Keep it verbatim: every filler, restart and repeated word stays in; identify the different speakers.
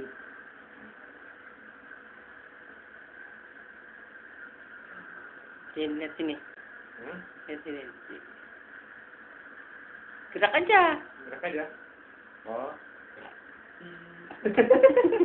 Speaker 1: Sini, lihat sini.
Speaker 2: Hmm?
Speaker 1: Lihat sini. Gerak aja.
Speaker 2: Gerak aja. Oh.